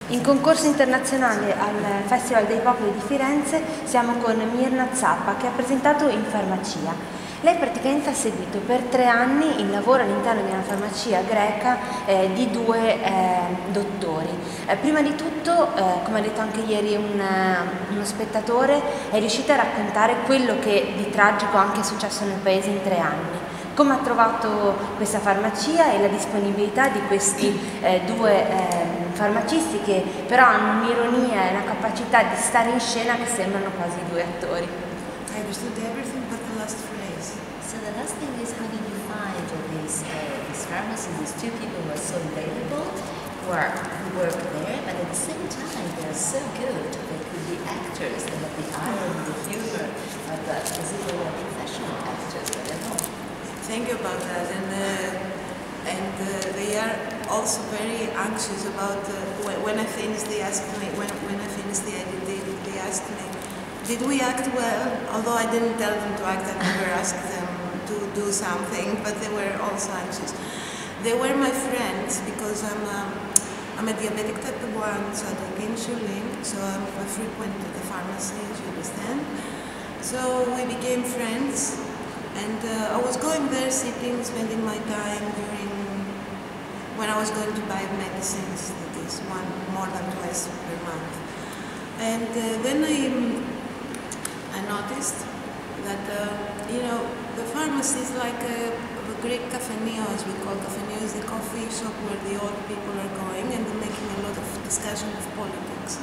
In concorso internazionale al Festival dei Popoli di Firenze siamo con Mirna Zappa, che ha presentato in farmacia. Lei praticamente ha seguito per 3 anni il lavoro all'interno di una farmacia greca di 2 dottori. Prima di tutto, come ha detto anche ieri uno spettatore, è riuscita a raccontare quello che di tragico anche è successo nel paese in 3 anni. Come ha trovato questa farmacia e la disponibilità di questi 2 farmacisti che però hanno un'ironia e una capacità di stare in scena che sembrano quasi 2 attori. I understood everything but the last phrase. So the last thing is, how did you find all these pharmacists, these 2 people who are so available, who work there, but at the same time they are so good, they could be actors, they have the irony, the humor, but is it all professional actors? I don't know. Thank you about that, and they are also very anxious about when I finished. They asked me when I finished the editing. They asked me, "Did we act well?" Although I didn't tell them to act, I never asked them to do something. But they were also anxious. They were my friends because I'm a diabetic type 1, so I take insulin. So I frequent the pharmacy, as you understand. So we became friends. And I was going there, sitting, spending my time when I was going to buy medicines, that is more than twice per month. And then I noticed that, the pharmacy is like a Greek cafenio, as we call cafenio, is the coffee shop where the old people are going and they're making a lot of discussion of politics.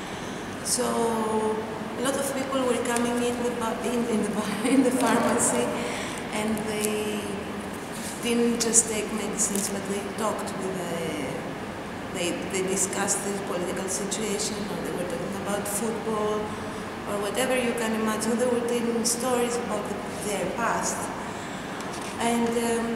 So a lot of people were coming in the pharmacy, and they didn't just take medicines, but they talked with they discussed the political situation, or they were talking about football, or whatever you can imagine. They were telling stories about their past. And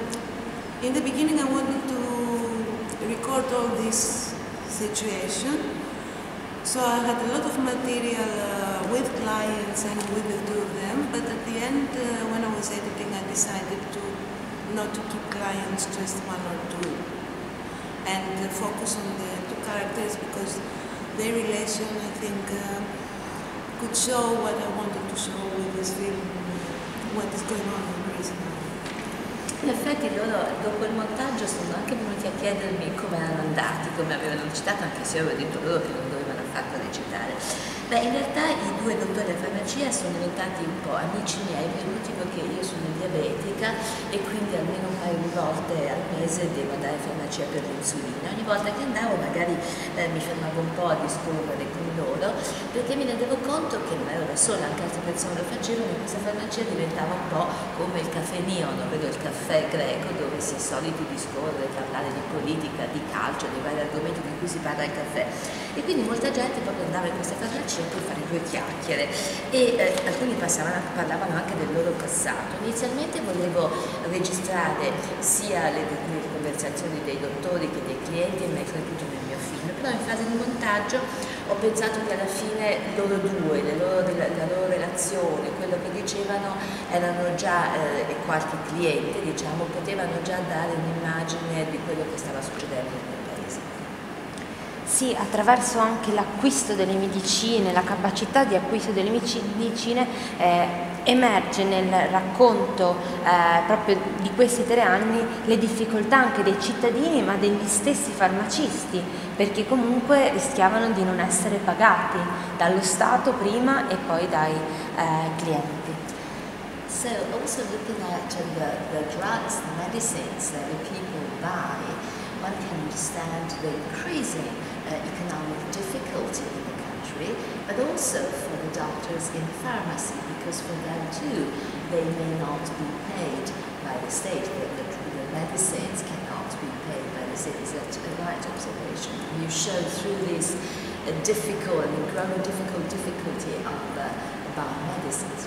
in the beginning I wanted to record all this situation. So I had a lot of material with clients and with the 2 of them, but at the end, when I was editing, I decided not to keep clients, just 1 or 2, and focus on the 2 characters, because their relation, I think, could show what I wanted to show with this film, what is going on in Greece now. In effetti loro dopo il montaggio sono anche venuti a chiedermi come erano andati, come avevano recitato, anche se io avevo detto loro che non dovevano affatto recitare. Beh, in realtà i 2 dottori della farmacia sono diventati un po' amici miei per il motivo che io sono diabetica e quindi almeno un paio di volte al mese devo andare in farmacia per l'insulina. Ogni volta che andavo magari mi fermavo un po' a discorrere con loro, perché mi rendevo conto che non ero da sola, anche altre persone lo facevano, e questa farmacia diventava un po' come il caffenio, ovvero il caffè greco, dove si è soliti discorrere, parlare di politica, di calcio, dei vari argomenti di cui si parla al caffè. E quindi molta gente proprio andava in questa farmacia per fare 2 chiacchiere, e alcuni parlavano anche del loro passato. Inizialmente volevo registrare sia le conversazioni dei dottori che dei clienti e mettere tutto nel mio film, però in fase di montaggio ho pensato che alla fine loro 2, la loro relazione, quello che dicevano, erano già, e qualche cliente, diciamo, potevano già dare un'immagine di quello che stava succedendo nel paese. Sì, attraverso anche l'acquisto delle medicine, la capacità di acquisto delle medicine, emerge nel racconto proprio di questi 3 anni le difficoltà anche dei cittadini, ma degli stessi farmacisti, perché comunque rischiavano di non essere pagati dallo Stato prima e poi dai clienti. So also looking at the drugs, the medicines that the people buy, one can understand the increasing economic difficulty in the country, but also for the doctors in pharmacy, because for them too, they may not be paid by the state. The medicines cannot be paid by the state. Is that a right observation? You show through this difficult and growing difficulty of buying medicines.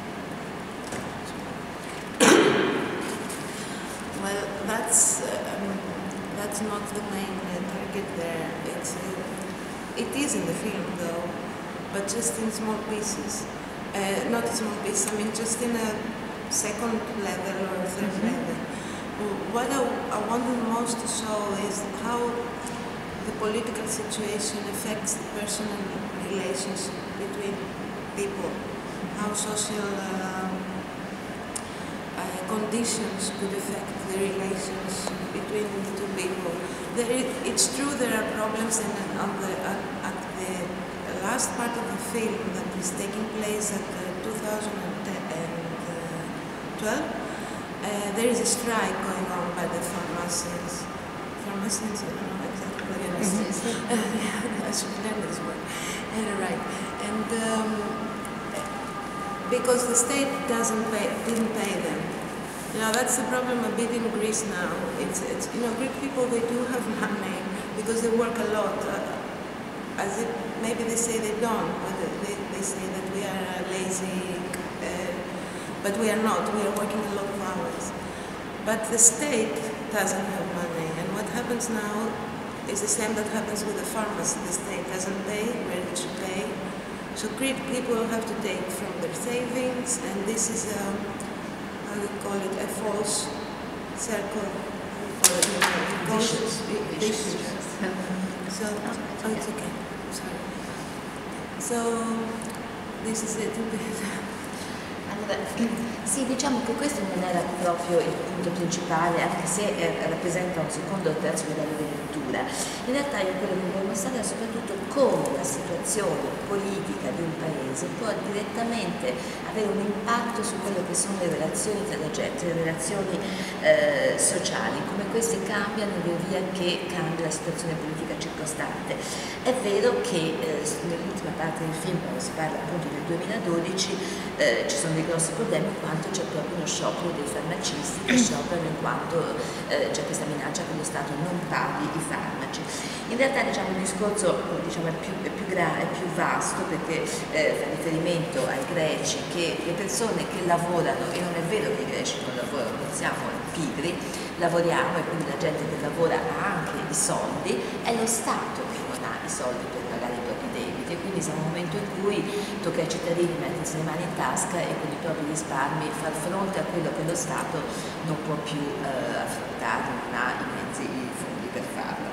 Well, that's not the main target there. It is in the film though, but just in small pieces. Not in small pieces, I mean just in a 2nd level or 3rd level. What I wanted most to show is how the political situation affects the personal relationship between people, how social conditions could affect the relations between the two people. It's true there are problems at the last part of the film that is taking place at 2012. There is a strike going on by the pharmacists. Pharmacists, I don't know exactly what it is. I should learn this word. Right. And because the state didn't pay them. That's the problem a bit in Greece now. It's Greek people, they do have money because they work a lot. As if maybe they say they don't, but they say that we are lazy, but we are not. We are working a lot of hours. But the state doesn't have money, and what happens now is the same that happens with the pharmacy. The state doesn't pay where it should pay, so Greek people have to take from their savings, and this is how we call it, a false circle. Vicious. So, it's okay. Sorry. So, this is it. Allora, sì, diciamo che questo non era proprio il punto principale, anche se rappresenta un secondo o terzo livello di lettura. In realtà io quello che voglio mostrare è soprattutto come la situazione politica di un paese può direttamente avere un impatto su quello che sono le relazioni tra la gente, le relazioni sociali, come queste cambiano via via che cambia la situazione politica circostante. È vero che nell'ultima parte del film, quando si parla appunto del 2012, ci sono dei grossi problemi in quanto c'è proprio uno sciopero dei farmacisti che scioperano in quanto c'è questa minaccia che lo Stato non paghi i farmaci. In realtà il discorso è più vasto perché fa riferimento ai greci, che le persone che lavorano, e non è vero che i greci non lavorano, non siamo pigri, lavoriamo, e quindi la gente che lavora ha anche i soldi, è lo Stato che non ha i soldi per pagare i propri debiti, e quindi siamo in un momento in cui tocca ai cittadini mettersi le mani in tasca e con i propri risparmi far fronte a quello che lo Stato non può più affrontare, non ha i mezzi, i fondi per farlo.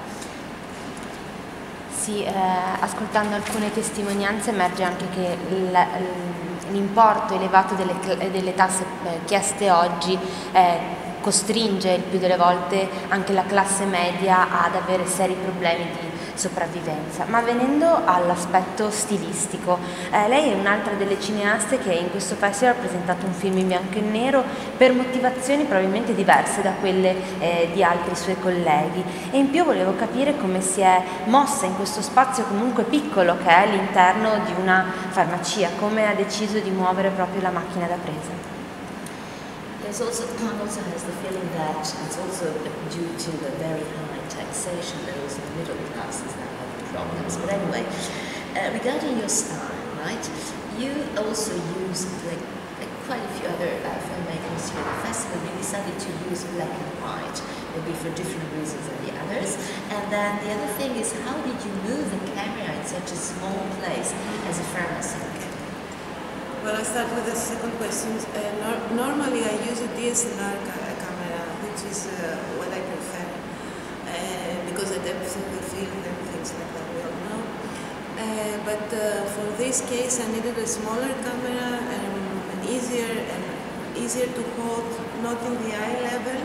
Sì, ascoltando alcune testimonianze emerge anche che l'importo elevato delle tasse chieste oggi costringe il più delle volte anche la classe media ad avere seri problemi di sopravvivenza. Ma venendo all'aspetto stilistico, lei è un'altra delle cineaste che in questo festival ha presentato un film in bianco e nero per motivazioni probabilmente diverse da quelle di altri suoi colleghi, e in più volevo capire come si è mossa in questo spazio comunque piccolo che è all'interno di una farmacia, come ha deciso di muovere proprio la macchina da presa. There's also has the feeling that it's also due to the very high taxation that also the middle classes now have problems. But anyway, regarding your style, right? You also use like quite a few other filmmakers here at the festival. You decided to use black and white, maybe for different reasons than the others. And then the other thing is, how did you move the camera in such a small place as a pharmacy? Well, I start with the second question. Normally I use a DSLR camera, which is what I prefer, because the depth of the field and things like that we all know. But for this case I needed a smaller camera and easier to hold, not in the eye level.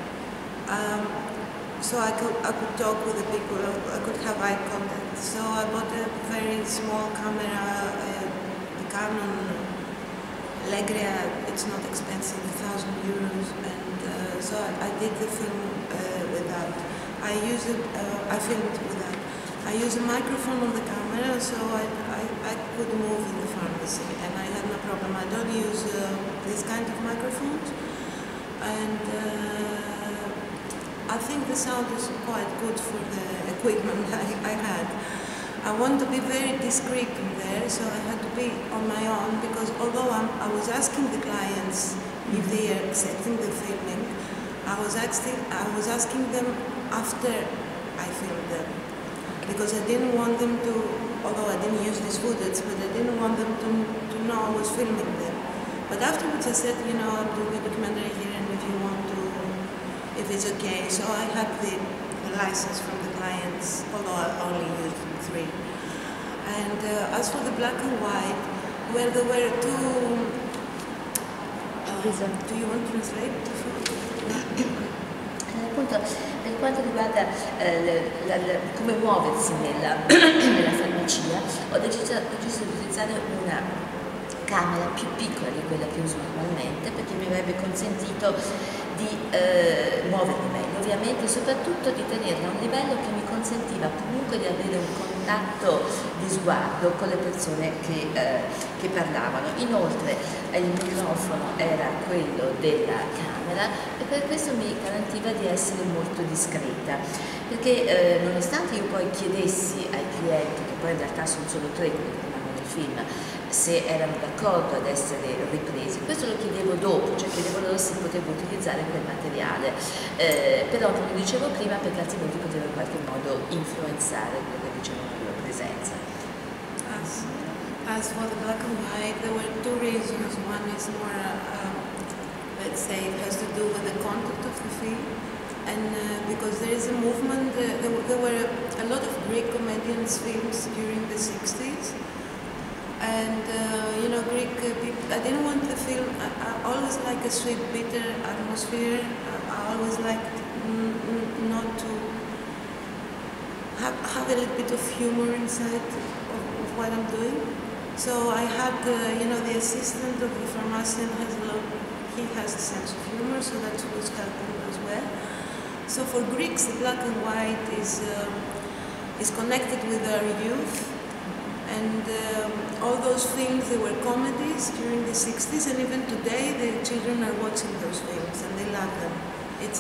So I could talk with the people, I could have eye contact. So I bought a very small camera, a Canon Legria. It's not expensive, €1,000, and so I did the film with that. I filmed with that. I use a microphone on the camera, so I could move in the pharmacy, and I had no problem. I don't use this kind of microphones, and I think the sound is quite good for the equipment I had. I want to be very discreet in there, so I had to be on my own, because although I was asking the clients if they are accepting the filming, I was asking them after I filmed them, because I didn't want them to, although I didn't use this footage, but I didn't want them to know I was filming them. But afterwards I said, I'm doing a documentary here, and if you want to, if it's okay. So I had the license from the clients, although I only used 3. And as for the black and white, well, there were two. Do you want to translate? Appunto, per quanto riguarda come muoversi nella farmacia, ho deciso di utilizzare una camera più piccola di quella che uso normalmente, perché mi avrebbe consentito di muovermi meglio, ovviamente, e soprattutto di tenerla a un livello che mi consentiva comunque di avere un contatto di sguardo con le persone che parlavano. Inoltre il microfono era quello della camera e per questo mi garantiva di essere molto discreta, perché nonostante io poi chiedessi ai clienti, che poi in realtà sono solo 3 quelli che rimangono nel film, se erano d'accordo ad essere ripresi, questo lo chiedevo dopo, cioè chiedevo loro se potevo utilizzare quel materiale, però come dicevo prima, perché altrimenti potevo in qualche modo influenzare quello che dicevano la loro presenza. As for the black and white, there were 2 reasons. One is more, let's say, it has to do with the content of the film, and because there is a movement, there were a lot of Greek comedians films during the 60s. And you know, Greek people, I didn't want the film, I always like a sweet, bitter atmosphere. I always liked not to have a little bit of humor inside of what I'm doing. So I had, you know, the assistant of the pharmacian he has a sense of humor, so that was helping as well. So for Greeks, the black and white is connected with our youth. And all those films, they were comedies during the 60s, and even today the children are watching those films and they love them. It's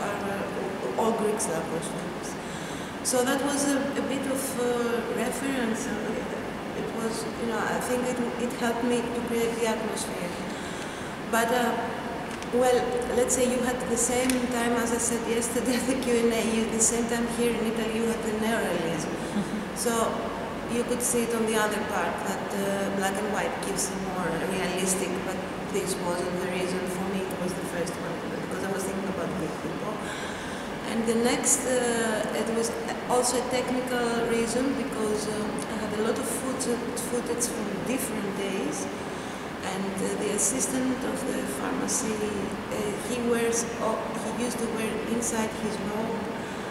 all Greeks love those films. So that was a bit of reference. It was, you know, I think it helped me to create the atmosphere. But well, let's say you had the same time, as I said yesterday at the Q&A, the same time here in Italy you had the neorealism. So you could see it on the other part, that black and white gives a more realistic, but this wasn't the reason for me. It was the first one, because I was thinking about Greek people. And the next, it was also a technical reason, because I had a lot of footage from different days, and the assistant of the pharmacy, he used to wear inside his robe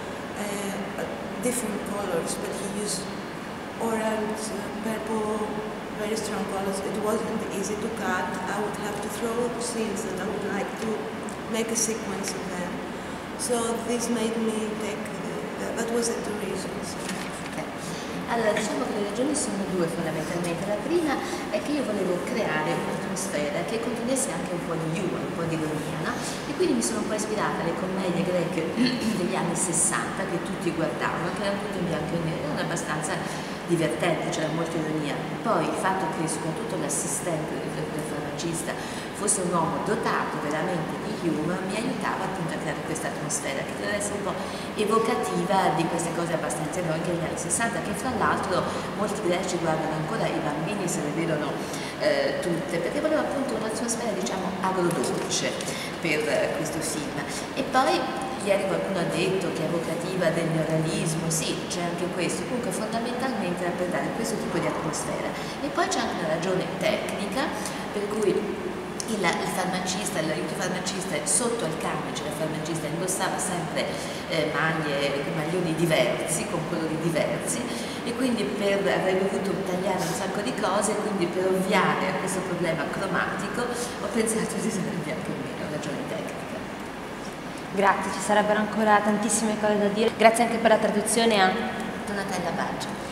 different colors, but he used orange, purple, very strong colors. It wasn't easy to cut. I would have to throw scenes that I would like to make a sequence of them. So this made me take, that was the 2 reasons. Allora, diciamo che le ragioni sono 2 fondamentalmente. La prima è che io volevo creare un'atmosfera che contenesse anche un po' di humor, un po' di ironia, no? E quindi mi sono un po' ispirata alle commedie greche degli anni 60 che tutti guardavano, che erano tutte in bianco e nero, erano abbastanza divertenti, c'era molta ironia. Poi il fatto che soprattutto l'assistente del farmacista fosse un uomo dotato veramente di humor mi aiutava appunto a creare questa atmosfera che deve essere un po' evocativa di queste cose abbastanza eroiche degli anni 60, che fra l'altro molti greci guardano ancora, i bambini se le vedono tutte, perché volevo appunto un'atmosfera, diciamo, agrodolce per questo film. E poi ieri qualcuno ha detto che è evocativa del neorealismo, sì, c'è anche questo, comunque fondamentalmente era per dare questo tipo di atmosfera. E poi c'è anche una ragione tecnica, per cui il farmacista, l'aiuto farmacista sotto al camice, la farmacista indossava sempre maglioni diversi, con colori diversi, e quindi avrei dovuto tagliare un sacco di cose, quindi per ovviare a questo problema cromatico ho pensato di usare il bianco e nero, ragione tecnica. Grazie, ci sarebbero ancora tantissime cose da dire. Grazie anche per la traduzione a Donatella Baggio.